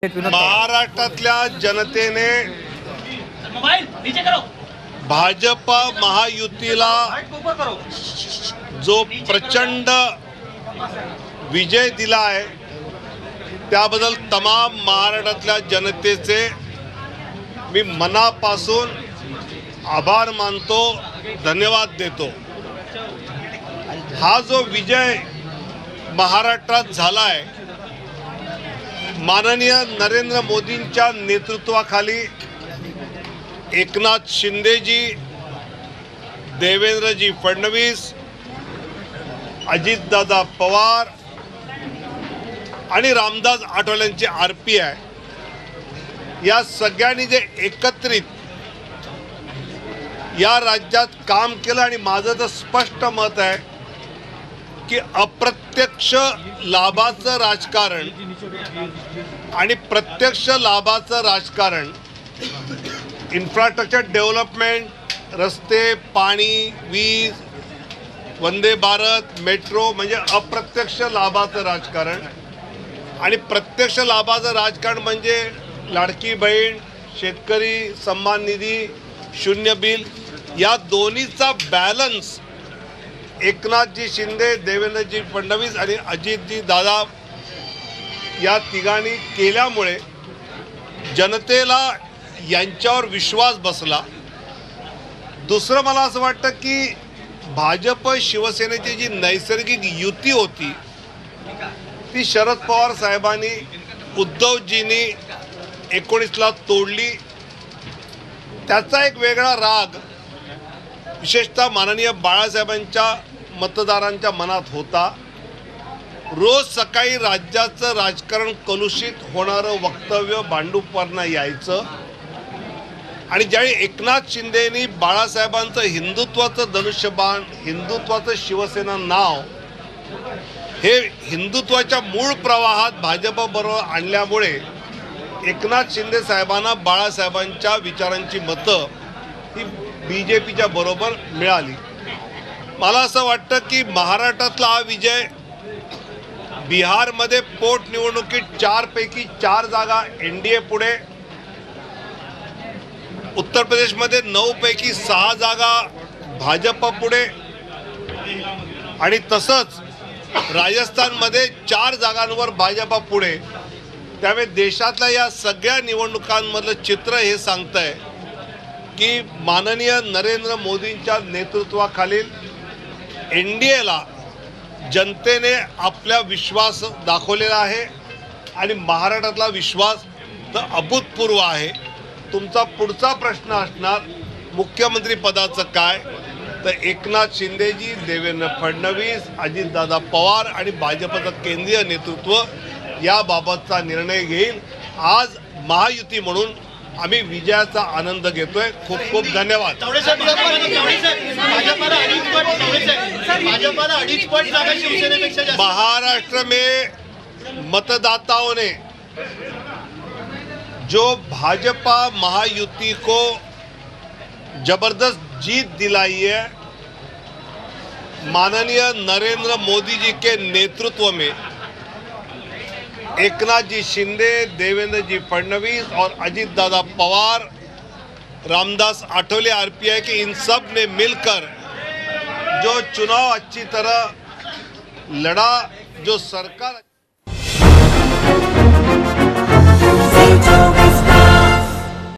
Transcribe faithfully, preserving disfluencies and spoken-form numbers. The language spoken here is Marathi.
महाराष्ट्रातल्या जनतेने भाजपा महायुतीला जो प्रचंड विजय दिला आहे त्याबद्दल तमाम महाराष्ट्रातल्या जनतेचे मी मनापासून आभार मानतो, धन्यवाद देतो। हा जो विजय महाराष्ट्रात झाला आहे, माननीय नरेंद्र मोदींच्या नेतृत्वाखाली एकनाथ शिंदेजी, देवेंद्रजी फडणवीस, अजितदादा पवार आणि रामदास आठवलेंची आर पी आय या सगळ्यांनी जे एकत्रित या राज्यात काम केलं आणि माझं तर स्पष्ट मत आहे की अप्रत्यक्ष लाभाचं राजकारण आणि प्रत्यक्ष लाभाचं राजकारण, इन्फ्रास्ट्रक्चर डेव्हलपमेंट, रस्ते, पाणी, वीज, वंदे भारत, मेट्रो म्हणजे अप्रत्यक्ष लाभाचं राजकारण आणि प्रत्यक्ष लाभाचं राजकारण म्हणजे लाडकी बहीण, शेतकरी सन्मान निधी, शून्य बिल, या दोन्हीचा बॅलन्स एकनाथजी शिंदे, देवेंद्रजी फडणवीस आणि अजितजी दादा या तिघांनी केल्यामुळे जनतेला यांच्यावर विश्वास बसला। दुसरं मला असं वाटतं की भाजप शिवसेनेची जी नैसर्गिक युती होती ती शरद पवार साहेबांनी, उद्धवजींनी एकोणीसला तोडली। त्याचा एक वेगळा राग विशेषतः माननीय बाळासाहेबांच्या मतदारांच्या मनात होता। रोज सकाळी राज्याचं राजकारण कलुषित होणारं वक्तव्य भांडूपवरनं यायचं आणि ज्यावेळी एकनाथ शिंदेनी बाळासाहेबांचं हिंदुत्वाचं धनुष्यबाण, हिंदुत्वाचं शिवसेना नाव हे हिंदुत्वाच्या मूळ प्रवाहात भाजपबरोबर आणल्यामुळे एकनाथ शिंदे साहेबांना बाळासाहेबांच्या विचारांची मतं ही बी जे पीच्या बरोबर मिळाली। मला असं वाटतं की महाराष्ट्रातला हा विजय बिहारमध्ये पोटनिवडणुकीत चारपैकी चार जागा एन डी ए पुढे, उत्तर प्रदेशमध्ये नऊ पैकी सहा जागा भाजप पुढे आणि तसंच राजस्थानमध्ये चार जागांवर भाजप पुढे। त्यामुळे देशातल्या या सगळ्या निवडणुकांमधलं चित्र हे सांगतंय की माननीय नरेंद्र मोदींच्या नेतृत्वाखालील एन डी एला जनतेने आपला विश्वास दाखवलेला आहे आणि महाराष्ट्रातला विश्वास तर अभूतपूर्व आहे। तुमचा पुढचा प्रश्न असणार मुख्यमंत्री पदाचं काय, तर एकनाथ शिंदेजी, देवेंद्र फडणवीस, अजितदादा पवार आणि भाजपचं केंद्रीय नेतृत्व याबाबतचा निर्णय घेईल। आज महायुती म्हणून आम्ही विजयाचा आनंद घेतोय। खूप खूप धन्यवाद। महाराष्ट्र में मतदाताओं ने जो भाजपा महायुति को जबरदस्त जीत दिलाई है, माननीय नरेंद्र मोदी जी के नेतृत्व में एकनाथ जी शिंदे, देवेंद्र जी फडणवीस और Ajit Dada Pawar, Ramdas Athawale R P I के इन सब ने मिलकर जो चुनाव अच्छी तरह लड़ा, जो सरकार